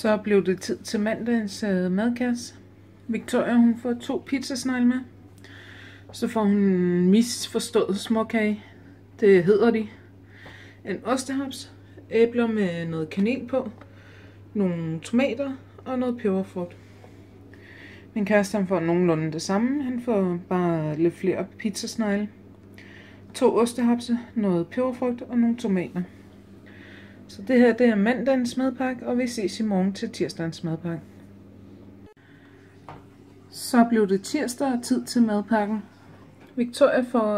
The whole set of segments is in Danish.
Så blev det tid til mandagens madkasse. Victoria, hun får 2 pizzasnegle med. Så får hun en misforstået småkage. Det hedder de. En ostehaps, æbler med noget kanel på, nogle tomater og noget peberfrugt. Min kæreste, han får nogenlunde det samme. Han får bare lidt flere pizzasnegle. 2 ostehapse, noget peberfrugt og nogle tomater. Så det her, det er mandagens madpakke, og vi ses i morgen til tirsdagens madpakke. Så blev det tirsdag og tid til madpakken. Victoria får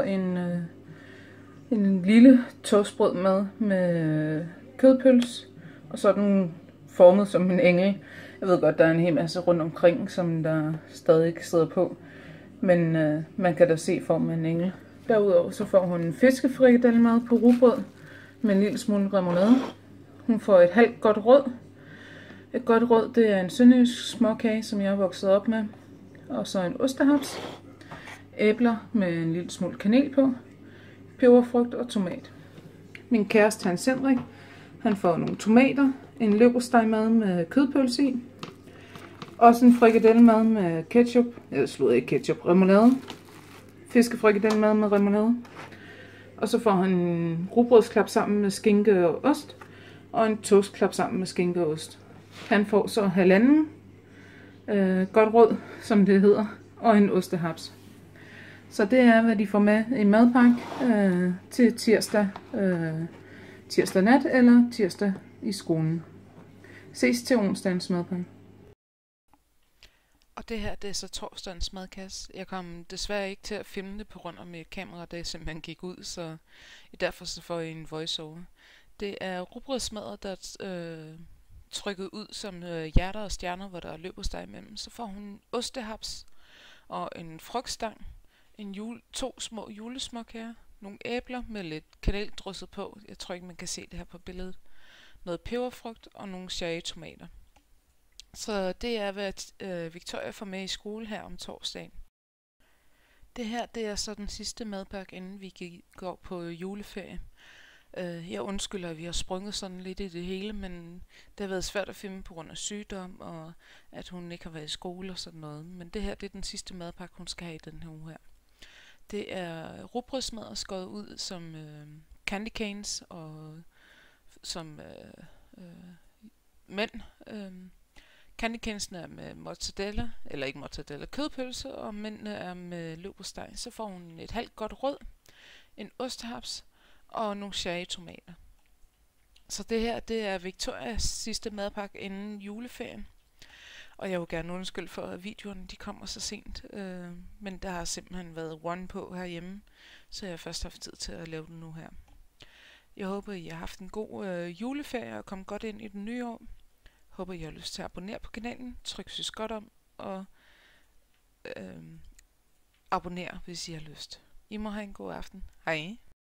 en lille toastbrød med kødpøls, og så er den formet som en engel. Jeg ved godt, der er en hel masse rundt omkring, som der stadig sidder på, men man kan da se formen af en engel. Derudover så får hun en fiskefrikadellemad på rugbrød med en lille smule remoulade. Hun får et halvt godt rød. Et godt rød, det er en sønderjysk småkage, som jeg er vokset op med. Og så en ostehaps. Æbler med en lille smule kanel på. Peberfrugt og tomat. Min kæreste Hans Henrik, han får nogle tomater. En leverpostejmad med kødpølse i. Også en frikadellemad med ketchup. Remoulade. Fiskefrikadellemad med remoulade. Og så får han en rugbrødsklap sammen med skinke og ost. Og en toastklap sammen med skinke og ost. Han får så halvanden godt rød, som det hedder, og en ostehaps. Så det er, hvad de får med i madpakke til tirsdag nat eller tirsdag i skolen. Ses til onsdagens madpakke. Og det her, det er så torsdagens madkasse. Jeg kom desværre ikke til at filme det på grund af mit kamera, da jeg simpelthen gik ud, så derfor så får I en voiceover. Det er rugbrødsmadder, der er trykket ud som hjerter og stjerner, hvor der er leverpostej imellem. Så får hun ostehaps og en frugtstang, 2 små julesmåkager, nogle æbler med lidt kanel drysset på. Jeg tror ikke, man kan se det her på billedet. Noget peberfrugt og nogle cherrytomater. Så det er, hvad Victoria får med i skole her om torsdagen. Det her, det er så den sidste madpakke, inden vi går på juleferie. Jeg undskylder, at vi har sprunget sådan lidt i det hele, men det har været svært at filme på grund af sygdom, og at hun ikke har været i skole og sådan noget. Men det her, det er den sidste madpakke, hun skal have i den her uge her. Det er rugbrødsmadder skåret ud som candy canes og som mænd. Candy canesene er med mozzarella, eller ikke mozzarella, kødpølse, og mændene er med leverpostej. Så får hun et halvt godt rød, en ostehaps og nogle cherrytomater. Så det her, det er Victorias sidste madpakke inden juleferien. Og jeg vil gerne undskylde for, at videoerne de kommer så sent. Men der har simpelthen været one på herhjemme, så jeg har først haft tid til at lave den nu her. Jeg håber, I har haft en god juleferie og kommet godt ind i den nye år. Håber, I har lyst til at abonnere på kanalen. Tryk synes godt om og abonner, hvis I har lyst. I må have en god aften. Hej.